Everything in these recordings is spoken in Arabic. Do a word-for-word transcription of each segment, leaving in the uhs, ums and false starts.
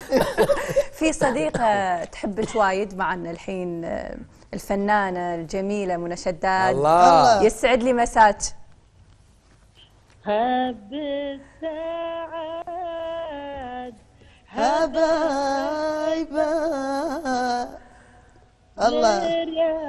في صديقة تحبك وايد معنا الحين، الفنانة الجميلة منى شداد. الله يسعد لي مساك. هب السعاد حبايبه الله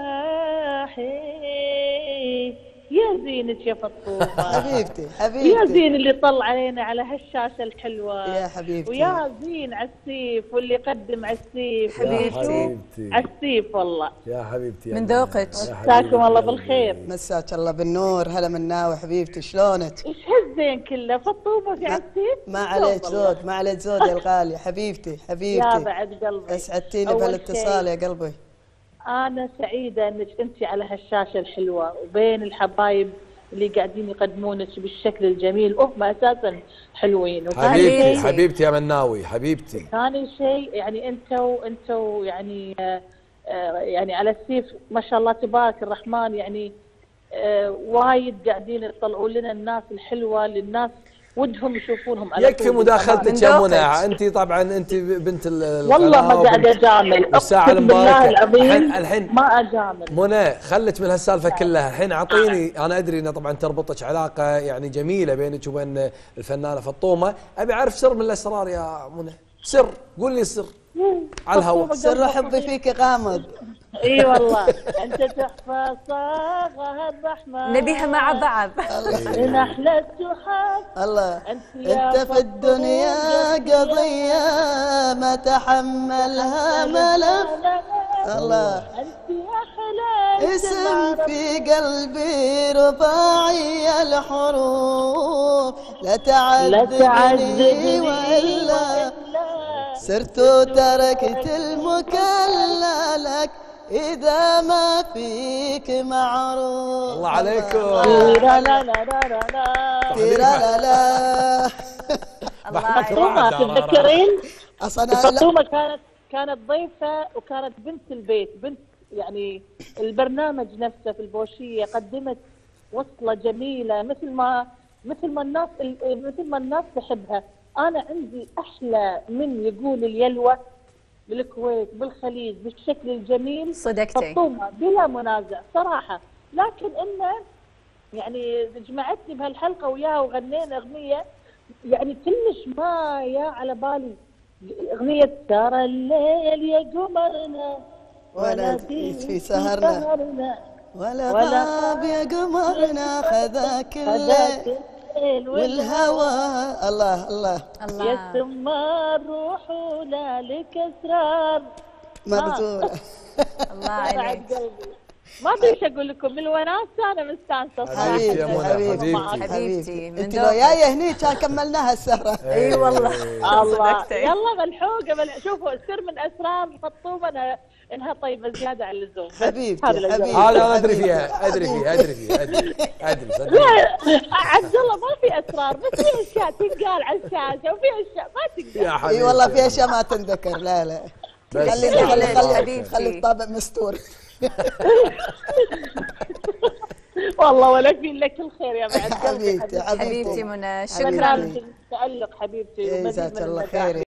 يا زينك يا فطومة حبيبتي حبيبتي يا زين اللي طلع علينا على هالشاشة الحلوة يا حبيبتي ويا زين عالسيف واللي قدم عالسيف حبيبتي عالسيف والله يا حبيبتي من ذوقك. مساكم الله بالخير. مساك الله بالنور. هلا مناوي حبيبتي شلونك؟ ايش هالزين كله فطومة في عالسيف؟ ما عليك زود ما عليك زود يا الغالية حبيبتي حبيبتي يا بعد قلبي اسعدتيني بهالاتصال يا قلبي. أنا سعيدة إنك أنت على هالشاشة الحلوة وبين الحبايب اللي قاعدين يقدمونك بالشكل الجميل وهم أساسا حلوين. حبيبتي حبيبتي يا مناوي حبيبتي. ثاني شيء يعني أنتوا أنتوا يعني آه يعني على السيف ما شاء الله تبارك الرحمن، يعني آه وايد قاعدين يطلعوا لنا الناس الحلوة للناس ودهم يشوفونهم على يكفي مداخلتك يا منى. انت طبعا انت بنت ال والله ما قاعد اجامل والساعه المباركه الحين الحين ما اجامل. منى خلت من هالسالفه كلها الحين اعطيني. انا ادري ان طبعا تربطك علاقه يعني جميله بينك وبين الفنانه فطومه، ابي اعرف سر من الاسرار يا منى. سر قول لي سر على الهواء. سر حبي فيك غامض. اي والله انت تحفه صاغه الرحمن نبيها مع بعض. من احلى التحف. الله انت في الدنيا قضيه ما تحملها ملف. الله انت احلى اسم في قلبي رباعي الحروف لا تعذبني والا سرت وتركت المكلا لك إذا ما فيك معروف. الله عليكم. لا لا لا لا لا لا فطومة تتذكرين؟ أصلا فطومة كانت كانت ضيفة وكانت بنت البيت، بنت يعني البرنامج نفسه في البوشية قدمت وصلة جميلة مثل ما مثل ما الناس مثل ما الناس تحبها. أنا عندي أحلى من يقول اليلوى بالكويت بالخليج بالشكل الجميل صدقتي فطومة بلا منازع صراحة. لكن إنه يعني جمعتني بهالحلقة وياها وغنينا أغنية يعني كلش ما يا على بالي أغنية ترى الليل يا قمرنا ولا في سهرنا ولا غاب يا قمرنا خذاك الليل والهوى. الله الله يا ثمار روح ولا لك اسرار مبذوله. الله عليك. ما ادري اقول لكم من الوناسه انا مستانسه. حبيبتي يا منى حبيبتي حبيبتي انت لو جايه هني كان كملناها السهره. اي والله الله يلا ملحوقه. شوفوا السر من اسرار فطومه انها انها طيبه زياده عن اللزوم. حبيبتي حبيبتي هذا انا ادري فيها ادري فيها ادري فيها ادري ادري صدق. عبد الله ما في اسرار بس في اشياء تنقال على الشاشه وفي اشياء ما تنقال. اي والله في اشياء ما تنذكر. لا لا خلي خلي خلي خلي الطابع مستور. والله ولا في لك الخير يا بعد حبيبتي حبيبتي منى. شكرا. تألق حبيبتي. جزاك الله خير.